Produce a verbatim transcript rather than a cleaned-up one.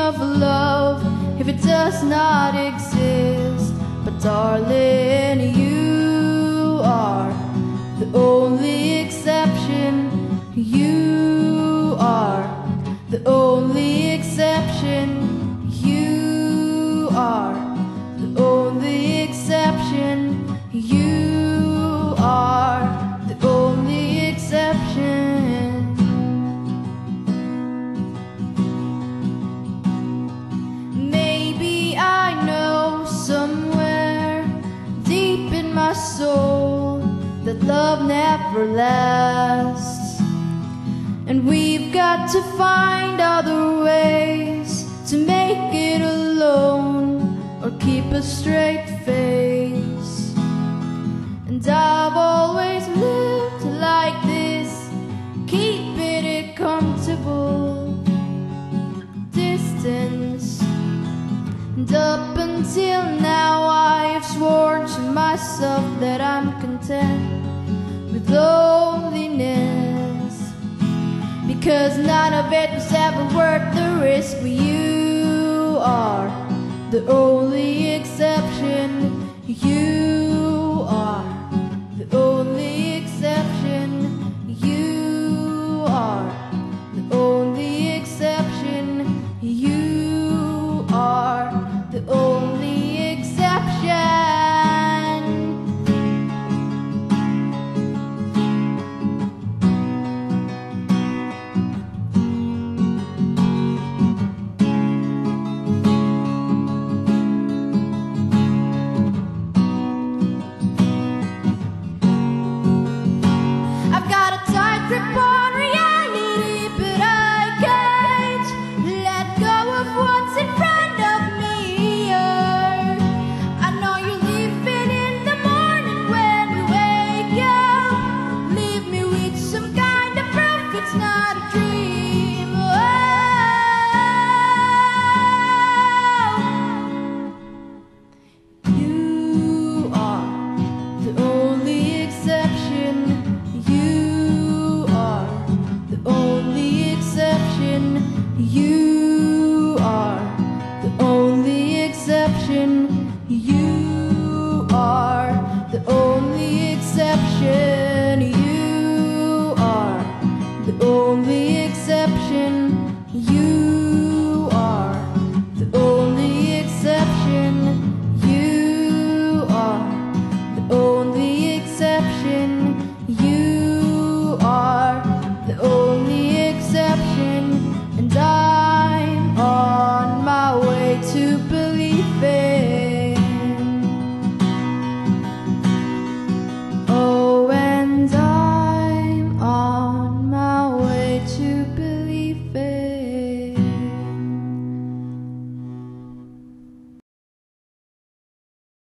of love if it does not exist. But darling, you are the only exception. You are the only exception. You are the only exception. You are the only exception. Maybe I know somewhere deep in my soul that love never lasts, and we've got to find other ways to make it alone or keep a straight face. And I've always lived like this, keeping it comfortable distance. And up until now I have sworn to myself that I'm content with loneliness, because none of it was ever worth the risk. But you are the only exception. You